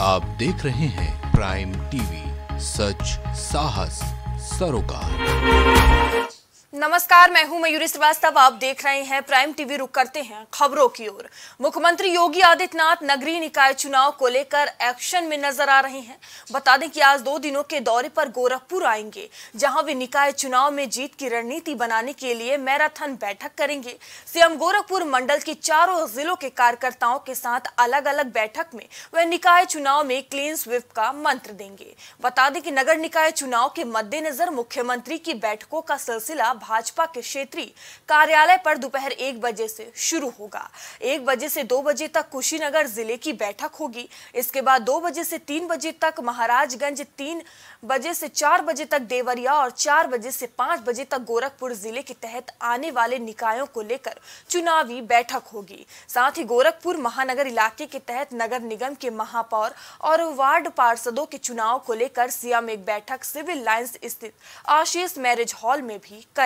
आप देख रहे हैं प्राइम टीवी, सच साहस सरोकार। नमस्कार, मैं हूं मयूरी श्रीवास्तव। आप देख रहे हैं प्राइम टीवी। रुक करते हैं खबरों की ओर। मुख्यमंत्री योगी आदित्यनाथ नगरीय निकाय चुनाव को लेकर एक्शन में नजर आ रहे हैं। बता दें कि आज 2 दिनों के दौरे पर गोरखपुर आएंगे, जहां वे निकाय चुनाव में जीत की रणनीति बनाने के लिए मैराथन बैठक करेंगे। सीएम गोरखपुर मंडल की चारों जिलों के कार्यकर्ताओं के साथ अलग अलग बैठक में वे निकाय चुनाव में क्लीन स्वीप का मंत्र देंगे। बता दें कि नगर निकाय चुनाव के मद्देनजर मुख्यमंत्री की बैठकों का सिलसिला भाजपा के क्षेत्रीय कार्यालय पर दोपहर 1 बजे से शुरू होगा। 1 बजे से 2 बजे तक कुशीनगर जिले की बैठक होगी। इसके बाद 2 बजे से 3 बजे तक महाराजगंज, 3 बजे से 4 बजे तक देवरिया और 4 बजे से 5 बजे तक गोरखपुर जिले के तहत आने वाले निकायों को लेकर चुनावी बैठक होगी। साथ ही गोरखपुर महानगर इलाके के तहत नगर निगम के महापौर और वार्ड पार्षदों के चुनाव को लेकर सीएम एक बैठक सिविल लाइंस स्थित आशीष मैरिज हॉल में भी करेंगे।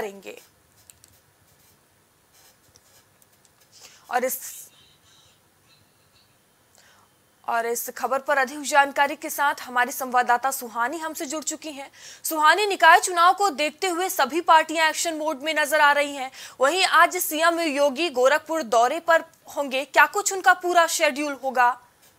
और इस खबर पर अधिक जानकारी के साथ हमारी संवाददाता सुहानी हमसे जुड़ चुकी हैं। सुहानी, निकाय चुनाव को देखते हुए सभी पार्टियां एक्शन मोड में नजर आ रही हैं। वहीं आज सीएम योगी गोरखपुर दौरे पर होंगे, क्या कुछ उनका पूरा शेड्यूल होगा?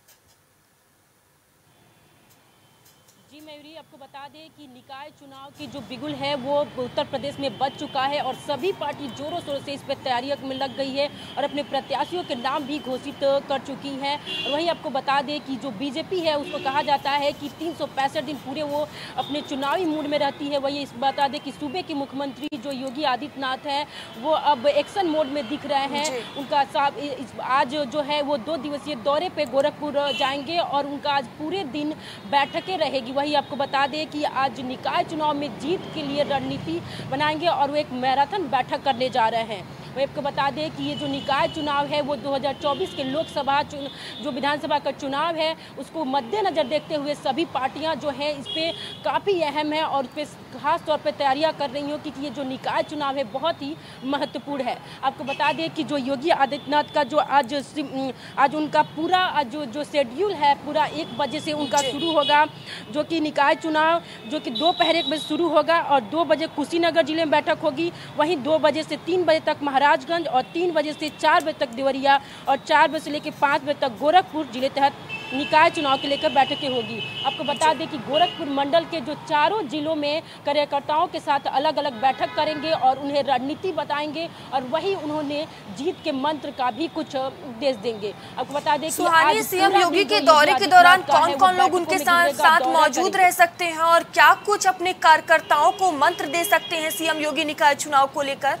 मयूरी, आपको बता दें कि निकाय चुनाव की जो बिगुल है वो उत्तर प्रदेश में बज चुका है और सभी पार्टी जोरों शोरों से इस पर तैयारियों में लग गई है और अपने प्रत्याशियों के नाम भी घोषित कर चुकी है। और वहीं आपको बता दें कि जो बीजेपी है उसको कहा जाता है कि 365 दिन पूरे वो अपने चुनावी मूड में रहती है। वही बता दें कि सूबे के मुख्यमंत्री जो योगी आदित्यनाथ है वो अब एक्शन मोड में दिख रहे हैं। उनका आज जो है वो 2 दिवसीय दौरे पे गोरखपुर जाएंगे और उनका आज पूरे दिन बैठकें रहेगी। वही आपको बता दें कि आज निकाय चुनाव में जीत के लिए रणनीति बनाएंगे और वो एक मैराथन बैठक करने जा रहे हैं। वही आपको बता दें कि ये जो निकाय चुनाव है वो 2024 के लोकसभा जो विधानसभा का चुनाव है उसको मद्देनजर देखते हुए सभी पार्टियां जो है इस पर काफ़ी अहम है और इस पर खास तौर पर तैयारियां कर रही हो, क्योंकि ये जो निकाय चुनाव है बहुत ही महत्वपूर्ण है। आपको बता दें कि जो योगी आदित्यनाथ का जो आज उनका पूरा जो शेड्यूल है पूरा 1 बजे से उनका शुरू होगा, जो कि निकाय चुनाव जो कि दोपहर 1 बजे शुरू होगा और 2 बजे कुशीनगर जिले में बैठक होगी। वहीं 2 बजे से 3 बजे तक महाराजगंज और 3 बजे से 4 बजे तक देवरिया और 4 बजे से लेकर 5 बजे तक गोरखपुर जिले तहत निकाय चुनाव के लेकर बैठकें होगी। आपको बता दें कि गोरखपुर मंडल के जो चारों जिलों में कार्यकर्ताओं के साथ अलग अलग बैठक करेंगे और उन्हें रणनीति बताएंगे और वही उन्होंने जीत के मंत्र का भी कुछ उपदेश देंगे। आपको बता दें कि आज सीएम योगी के दौरे के दौरान कौन कौन लोग उनके साथ मौजूद रह सकते हैं और क्या कुछ अपने कार्यकर्ताओं को मंत्र दे सकते हैं सीएम योगी निकाय चुनाव को लेकर?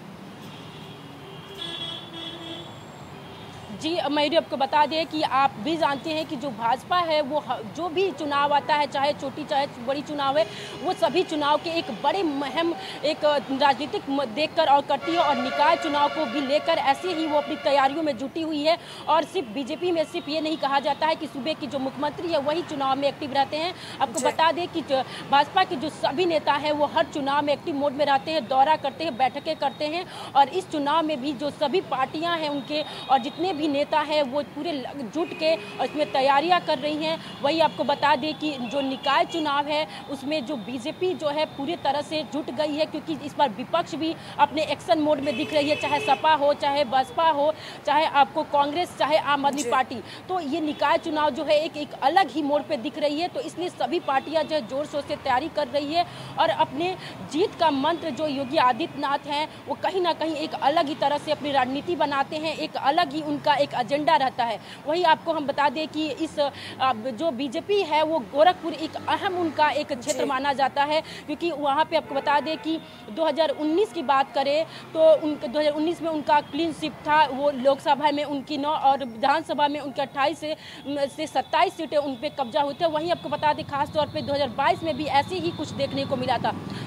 जी मयूरी, आपको बता दें कि आप भी जानते हैं कि जो भाजपा है वो जो भी चुनाव आता है, चाहे छोटी चाहे बड़ी चुनाव है, वो सभी चुनाव के एक बड़े मुहिम एक राजनीतिक देखकर और करती है और निकाय चुनाव को भी लेकर ऐसे ही वो अपनी तैयारियों में जुटी हुई है। और सिर्फ बीजेपी में सिर्फ ये नहीं कहा जाता है कि सूबे की जो मुख्यमंत्री है वही चुनाव में एक्टिव रहते हैं। आपको बता दें कि भाजपा के जो सभी नेता हैं वो हर चुनाव में एक्टिव मोड में रहते हैं, दौरा करते हैं, बैठकें करते हैं और इस चुनाव में भी जो सभी पार्टियाँ हैं उनके और जितने भी नेता है वो पूरे जुट के और इसमें तैयारियां कर रही हैं। वही आपको बता दें कि जो निकाय चुनाव है उसमें जो बीजेपी जो है पूरी तरह से जुट गई है, क्योंकि इस बार विपक्ष भी अपने एक्शन मोड में दिख रही है, चाहे सपा हो, चाहे बसपा हो, चाहे आपको कांग्रेस, चाहे आम आदमी पार्टी। तो ये निकाय चुनाव जो है एक अलग ही मोड़ पे दिख रही है। तो इसलिए सभी पार्टियां जो है जोर शोर से तैयारी कर रही है और अपने जीत का मंत्र जो योगी आदित्यनाथ हैं वो कहीं ना कहीं एक अलग ही तरह से अपनी रणनीति बनाते हैं, एक अलग ही उनका एक एजेंडा रहता है। वही आपको हम बता दें कि इस जो बीजेपी है वो गोरखपुर एक अहम उनका एक क्षेत्र माना जाता है, क्योंकि वहाँ पे आपको बता दें कि 2019 की बात करें तो 2019 में उनका क्लीन स्वीप था। वो लोकसभा में उनकी 9 और विधानसभा में उनके 28 से 27 सीटें उन पर कब्जा हुई थे। वहीं आपको बता दें खास तौर पे 2022 में भी ऐसे ही कुछ देखने को मिला था।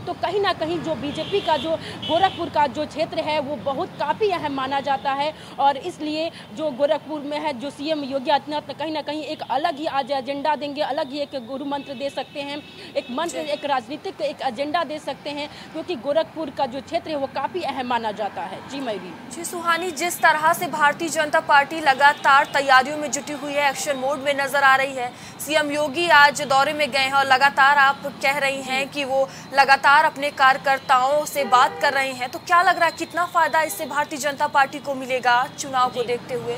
तो कहीं ना कहीं जो बीजेपी का जो गोरखपुर का जो क्षेत्र है वो बहुत काफ़ी अहम माना जाता है। और इसलिए जो गोरखपुर में है जो सीएम योगी आदित्यनाथ कहीं ना कहीं एक अलग ही आज एजेंडा देंगे, अलग ही एक गुरु मंत्र दे सकते हैं, एक मंत्र, एक राजनीतिक एक एजेंडा दे सकते हैं, क्योंकि गोरखपुर का जो क्षेत्र है वो काफ़ी अहम माना जाता है। जी मयूरी। जी सुहानी, जिस तरह से भारतीय जनता पार्टी लगातार तैयारियों में जुटी हुई है, एक्शन मोड में नजर आ रही है, सीएम योगी आज दौरे में गए हैं और लगातार आप कह रही हैं कि वो लगातार अपने कार्यकर्ताओं से बात कर रहे हैं, तो क्या लग रहा है कितना फायदा इससे भारतीय जनता पार्टी को मिलेगा चुनाव को देखते हुए?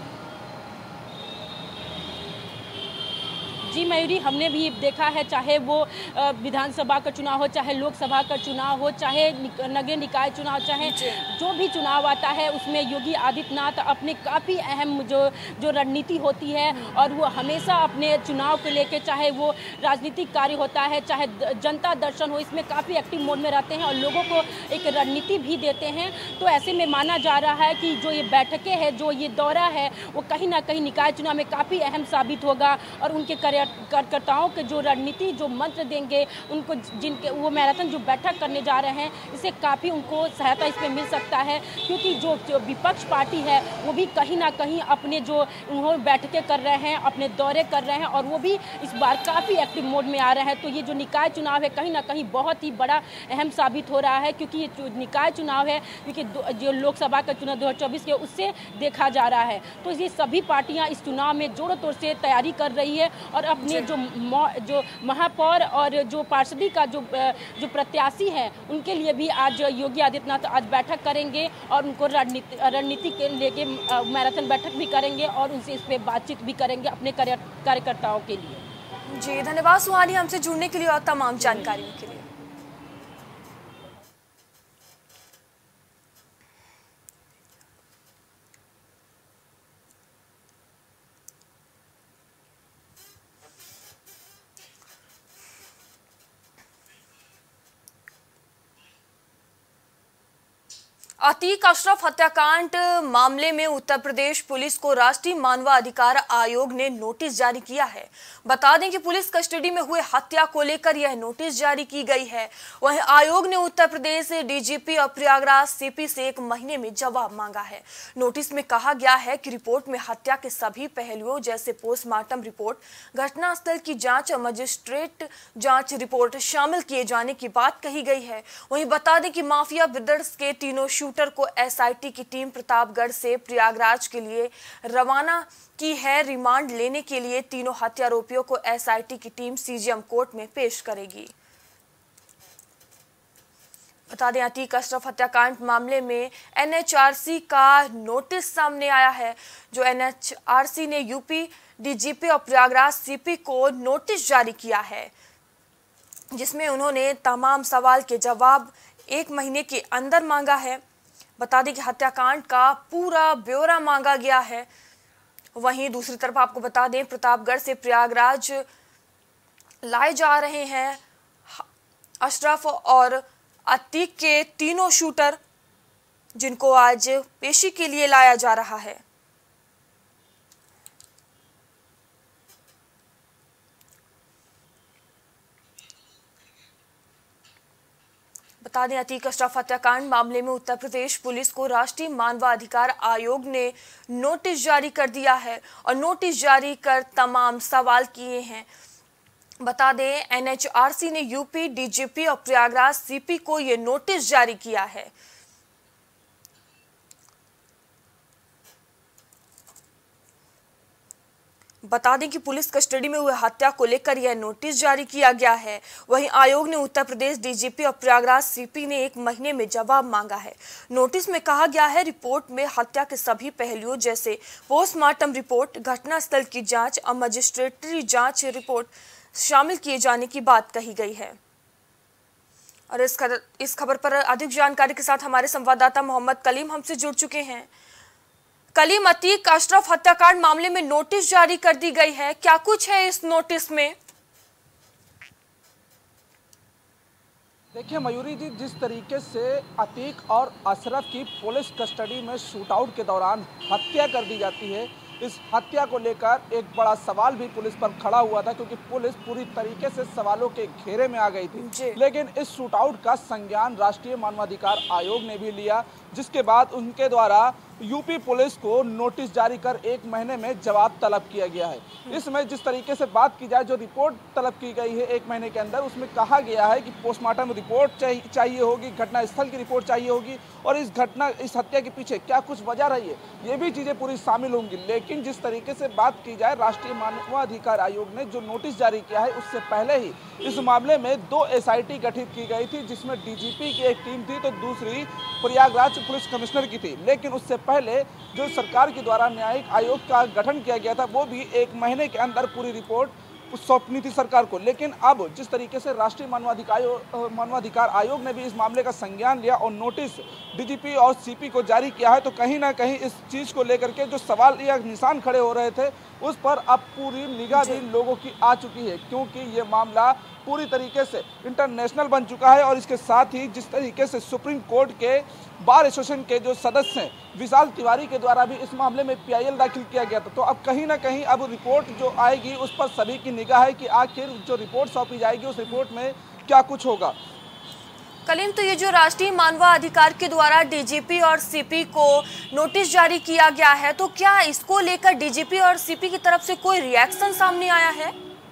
जी मयूरी, हमने भी देखा है, चाहे वो विधानसभा का चुनाव हो, चाहे लोकसभा का चुनाव हो, चाहे नगर निकाय चुनाव, चाहे जो भी चुनाव आता है उसमें योगी आदित्यनाथ अपने काफ़ी अहम जो रणनीति होती है और वो हमेशा अपने चुनाव को लेके, चाहे वो राजनीतिक कार्य होता है, चाहे जनता दर्शन हो, इसमें काफ़ी एक्टिव मोड में रहते हैं और लोगों को एक रणनीति भी देते हैं। तो ऐसे में माना जा रहा है कि जो ये बैठकें हैं, जो ये दौरा है, वो कहीं ना कहीं निकाय चुनाव में काफ़ी अहम साबित होगा और उनके कार्यकर्ताओं के जो रणनीति, जो मंत्र देंगे उनको, जिनके वो मैराथन जो बैठक करने जा रहे हैं, इससे काफ़ी उनको सहायता इसमें मिल सकता है, क्योंकि जो विपक्ष पार्टी है वो भी कहीं ना कहीं अपने जो उन्होंने बैठकें कर रहे हैं, अपने दौरे कर रहे हैं और वो भी इस बार काफ़ी एक्टिव मोड में आ रहे हैं। तो ये जो निकाय चुनाव है कहीं ना कहीं बहुत ही बड़ा अहम साबित हो रहा है, क्योंकि ये जो निकाय चुनाव है, क्योंकि जो लोकसभा का चुनाव 2024 के उससे देखा जा रहा है। तो ये सभी पार्टियां इस चुनाव में जोरों तौर से तैयारी कर रही है और अपने जो महापौर और जो पार्षदी का जो प्रत्याशी है उनके लिए भी आज योगी आदित्यनाथ आज बैठक करेंगे और उनको रणनीति के लेके मैराथन बैठक भी करेंगे और उनसे इस पर बातचीत भी करेंगे अपने कार्यकर्ताओं के लिए। जी धन्यवाद सुहानी, हमसे जुड़ने के लिए और तमाम जानकारियों के लिए। अतीक अशरफ हत्याकांड मामले में उत्तर प्रदेश पुलिस को राष्ट्रीय मानवाधिकार आयोग ने नोटिस जारी किया है। बता दें कि पुलिस कस्टडी में हुए हत्या को लेकर यह नोटिस जारी की गई है। वहीं आयोग ने उत्तर प्रदेश डीजीपी और प्रयागराज सीपी से 1 महीने में जवाब मांगा है। नोटिस में कहा गया है कि रिपोर्ट में हत्या के सभी पहलुओं जैसे पोस्टमार्टम रिपोर्ट, घटनास्थल की जांच और मजिस्ट्रेट जांच रिपोर्ट शामिल किए जाने की बात कही गई है। वहीं बता दें कि माफिया ब्रदर्स के तीनों शूटर को एसआईटी की टीम प्रतापगढ़ से प्रयागराज के लिए रवाना की है। रिमांड लेने के लिए तीनों हत्यारोपियों को एसआईटी की टीम सीजीएम कोर्ट में पेश करेगी। बता दें अतीक अशरफ हत्याकांड मामले में एनएचआरसी का नोटिस सामने आया है। जो एनएचआरसी ने यूपी डीजीपी और प्रयागराज सीपी को नोटिस जारी किया है, जिसमें उन्होंने तमाम सवाल के जवाब 1 महीने के अंदर मांगा है। बता दें कि हत्याकांड का पूरा ब्यौरा मांगा गया है। वहीं दूसरी तरफ आपको बता दें प्रतापगढ़ से प्रयागराज लाए जा रहे हैं अशरफ और अतीक के तीनों शूटर, जिनको आज पेशी के लिए लाया जा रहा है। बता दें अतीक अशरफ हत्याकांड मामले में उत्तर प्रदेश पुलिस को राष्ट्रीय मानवाधिकार आयोग ने नोटिस जारी कर दिया है और नोटिस जारी कर तमाम सवाल किए हैं। बता दें एनएचआरसी ने यूपी डीजीपी और प्रयागराज सीपी को ये नोटिस जारी किया है। बता दें कि पुलिस कस्टडी में हुए हत्या को लेकर यह नोटिस जारी किया गया है। वहीं आयोग ने उत्तर प्रदेश डीजीपी और प्रयागराज सीपी ने 1 महीने में जवाब मांगा है। नोटिस में कहा गया है रिपोर्ट में हत्या के सभी पहलुओं जैसे पोस्टमार्टम रिपोर्ट, घटनास्थल की जांच और मजिस्ट्रेटरी जांच रिपोर्ट शामिल किए जाने की बात कही गई है। और इस खबर पर अधिक जानकारी के साथ हमारे संवाददाता मोहम्मद कलीम हमसे जुड़ चुके हैं। कलीम, अतीक अशरफ हत्याकांड मामले में नोटिस जारी कर दी गई है, क्या कुछ है इस नोटिस में? देखिए मयूरी जी, जिस तरीके से अतीक और अशरफ की पुलिस कस्टडी में शूटआउट के दौरान हत्या कर दी जाती है, इस हत्या को लेकर एक बड़ा सवाल भी पुलिस पर खड़ा हुआ था, क्योंकि पुलिस पूरी तरीके से सवालों के घेरे में आ गई थी। लेकिन इस शूटआउट का संज्ञान राष्ट्रीय मानवाधिकार आयोग ने भी लिया, जिसके बाद उनके द्वारा यूपी पुलिस को नोटिस जारी कर 1 महीने में जवाब तलब किया गया है। इसमें जिस तरीके से बात की जाए, जो रिपोर्ट तलब की गई है 1 महीने के अंदर, उसमें कहा गया है कि पोस्टमार्टम रिपोर्ट चाहिए होगी, घटनास्थल की रिपोर्ट चाहिए होगी और इस हत्या के पीछे क्या कुछ वजह रही है, ये भी चीज़ें पूरी शामिल होंगी। लेकिन जिस तरीके से बात की जाए, राष्ट्रीय मानवाधिकार आयोग ने जो नोटिस जारी किया है, उससे पहले ही इस मामले में 2 SIT गठित की गई थी, जिसमें DGP की एक टीम थी तो दूसरी प्रयागराज पुलिस कमिश्नर की थी। लेकिन उससे पहले जो सरकार के द्वारा न्यायिक आयोग का गठन किया गया था, वो भी 1 महीने के अंदर पूरी रिपोर्ट सौंपनी थी सरकार को। लेकिन अब जिस तरीके से राष्ट्रीय मानवाधिकार आयोग ने भी इस मामले का संज्ञान लिया और नोटिस DGP और CP को जारी किया है, तो कहीं ना कहीं इस चीज़ को लेकर के जो सवाल या निशान खड़े हो रहे थे, उस पर अब पूरी निगाह भी लोगों की आ चुकी है, क्योंकि ये मामला पूरी तरीके से इंटरनेशनल बन चुका है। और इसके साथ ही जिस तरीके से सुप्रीम कोर्ट के बार एसोसिएशन के जो सदस्य हैं, विशाल तिवारी के द्वारा भी इस मामले में PIL दाखिल किया गया था, तो अब कहीं ना कहीं अब रिपोर्ट जो आएगी उस पर सभी की निगाह है कि आखिर जो रिपोर्ट सौंपी जाएगी उस रिपोर्ट में क्या कुछ होगा। कलीम, तो ये जो राष्ट्रीय मानवाधिकार के द्वारा DGP और CP को नोटिस जारी किया गया है, तो क्या इसको लेकर DGP और CP की तरफ से कोई रिएक्शन सामने आया है?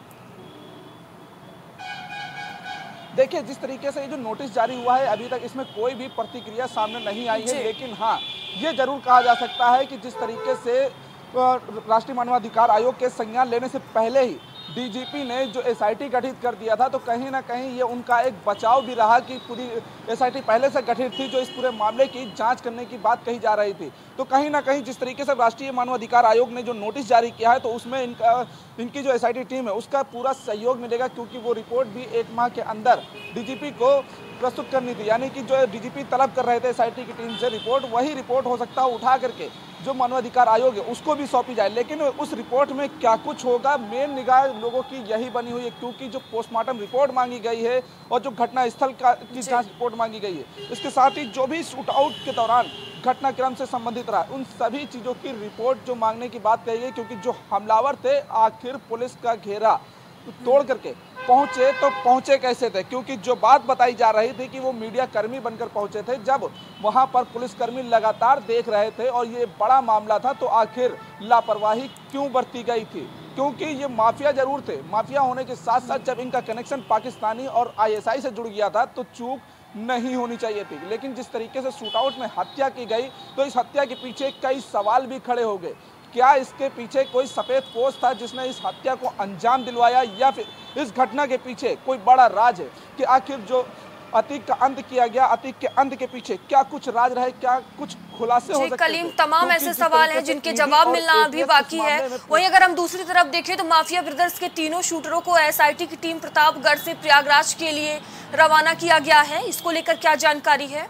देखिए, जिस तरीके से ये जो नोटिस जारी हुआ है, अभी तक इसमें कोई भी प्रतिक्रिया सामने नहीं आई है। लेकिन हाँ, ये जरूर कहा जा सकता है कि जिस तरीके से राष्ट्रीय मानवाधिकार आयोग के संज्ञान लेने से पहले ही DGP ने जो SIT गठित कर दिया था, तो कहीं ना कहीं ये उनका एक बचाव भी रहा कि पूरी SIT पहले से गठित थी जो इस पूरे मामले की जांच करने की बात कही जा रही थी। तो कहीं ना कहीं जिस तरीके से राष्ट्रीय मानवाधिकार आयोग ने जो नोटिस जारी किया है, तो उसमें इनकी जो SIT टीम है उसका पूरा सहयोग मिलेगा, क्योंकि वो रिपोर्ट भी 1 माह के अंदर DGP को प्रस्तुत करनी थी। यानी कि जो DGP तलब कर रहे थे SIT की टीम से रिपोर्ट, वही रिपोर्ट हो सकता है उठा करके जो मानवाधिकार आयोग है उसको भी सौंपी जाए। लेकिन उस रिपोर्ट में क्या कुछ होगा, मेन निगाह लोगों की यही बनी हुई है, क्योंकि जो पोस्टमार्टम रिपोर्ट मांगी गई है और जो घटनास्थल की जांच रिपोर्ट मांगी गई है, इसके साथ ही जो भी शूटआउट के दौरान घटनाक्रम से संबंधित रहा, उन सभी चीज़ों की रिपोर्ट जो मांगने की बात कही गई। क्योंकि जो हमलावर थे आखिर पुलिस का घेरा तोड़ करके पहुंचे, तो पहुंचे कैसे थे, क्योंकि जो बात बताई जा रही थी कि वो मीडिया कर्मी बनकर पहुंचे थे, जब वहां पर पुलिसकर्मी लगातार देख रहे थे और ये बड़ा मामला था, तो आखिर लापरवाही क्यों बरती गई थी। क्योंकि ये माफिया जरूर थे, माफिया होने के साथ साथ जब इनका कनेक्शन पाकिस्तानी और ISI से जुड़ गया था, तो चूक नहीं होनी चाहिए थी। लेकिन जिस तरीके से शूटआउट में हत्या की गई, तो इस हत्या के पीछे कई सवाल भी खड़े हो गए। क्या इसके पीछे कोई सफेद पोश था जिसने इस हत्या को अंजाम दिलवाया, या फिर इस घटना के पीछे कोई बड़ा राज है कि आखिर जो अतीक का अंत किया गया, अतीक के अंत के पीछे क्या कुछ राज रहे, क्या कुछ खुलासे हो सकते थे। कलीम, तमाम ऐसे सवाल हैं जिनके जवाब मिलना अभी बाकी है। वहीं अगर हम दूसरी तरफ देखें तो माफिया ब्रदर्स के तीनों शूटरों को SIT की टीम प्रतापगढ़ से प्रयागराज के लिए रवाना किया गया है, इसको लेकर क्या जानकारी है?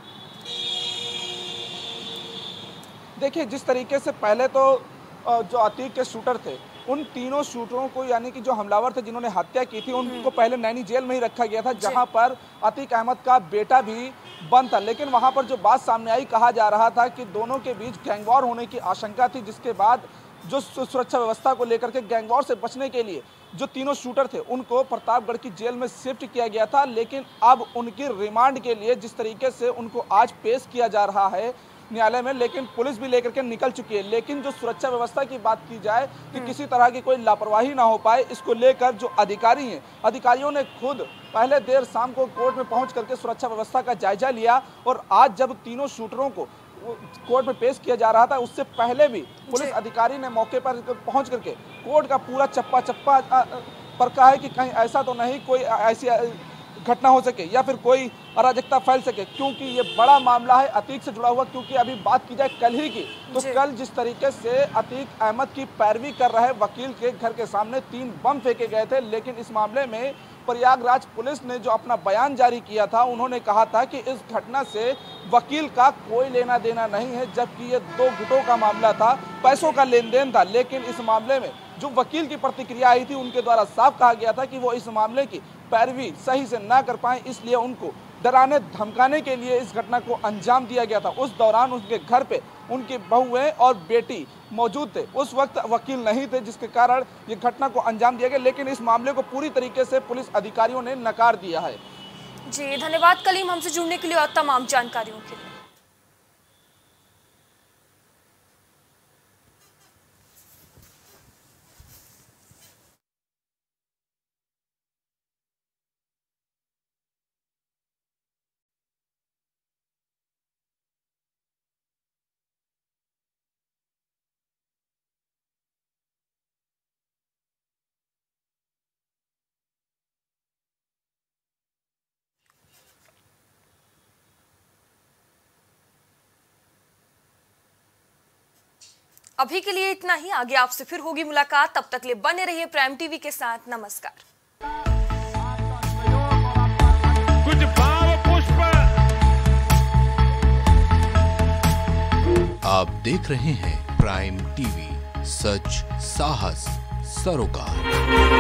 देखिए, जिस तरीके से पहले तो जो अतीक के शूटर थे, उन तीनों शूटरों को, यानी कि जो हमलावर थे जिन्होंने हत्या की थी, उनको पहले नैनी जेल में ही रखा गया था, जहां पर अतीक अहमद का बेटा भी बंद था। लेकिन वहां पर जो बात सामने आई, कहा जा रहा था कि दोनों के बीच गैंगवॉर होने की आशंका थी, जिसके बाद जो सुरक्षा व्यवस्था को लेकर के गैंगवॉर से बचने के लिए जो तीनों शूटर थे उनको प्रतापगढ़ की जेल में शिफ्ट किया गया था। लेकिन अब उनकी रिमांड के लिए जिस तरीके से उनको आज पेश किया जा रहा है न्यायालय में, लेकिन पुलिस भी लेकर के निकल चुकी है। लेकिन जो सुरक्षा व्यवस्था की बात की जाए कि किसी तरह की कोई लापरवाही ना हो पाए, इसको लेकर जो अधिकारी हैं, अधिकारियों ने खुद पहले देर शाम को कोर्ट में पहुंच करके सुरक्षा व्यवस्था का जायजा लिया। और आज जब तीनों शूटरों को कोर्ट में पेश किया जा रहा था, उससे पहले भी पुलिस अधिकारी ने मौके पर पहुंच करके कोर्ट का पूरा चप्पा चप्पा पर कहा है कि कहीं ऐसा तो नहीं कोई ऐसी घटना हो सके या फिर कोई अराजकता फैल सके, क्योंकि ये बड़ा मामला है अतीक से जुड़ा हुआ। क्योंकि अभी बात की जाए कल ही की, तो कल जिस तरीके से अतीक अहमद की पैरवी कर रहे वकील के घर के सामने 3 बम फेंके गए थे। लेकिन इस मामले में प्रयागराज पुलिस ने जो अपना बयान जारी किया था, उन्होंने कहा था कि इस घटना से वकील का कोई लेना देना नहीं है, जबकि ये 2 गुटों का मामला था, पैसों का लेन देन था। लेकिन इस मामले में जो वकील की प्रतिक्रिया आई थी, उनके द्वारा साफ कहा गया था कि वो इस मामले की पैरवी सही से ना कर पाए, इसलिए उनको डराने धमकाने के लिए इस घटना को अंजाम दिया गया था। उस दौरान उनके घर पे उनकी बहुएं और बेटी मौजूद थे, उस वक्त वकील नहीं थे, जिसके कारण ये घटना को अंजाम दिया गया। लेकिन इस मामले को पूरी तरीके से पुलिस अधिकारियों ने नकार दिया है। जी धन्यवाद कलीम, हमसे जुड़ने के लिए और तमाम जानकारियों के लिए। अभी के लिए इतना ही, आगे आपसे फिर होगी मुलाकात। तब तक लिए बने रहिए प्राइम टीवी के साथ। नमस्कार। कुछ भाव पुष्प। आप देख रहे हैं प्राइम टीवी, सच साहस सरोकार।